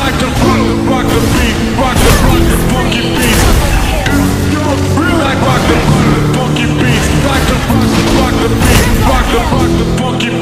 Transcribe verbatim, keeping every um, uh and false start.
like to rock the, rock the beat, rock the, rock the funky beats. If you feel like rock the, rock the funky beats, like to rock the, rock the beat, rock the, rock the funky beats.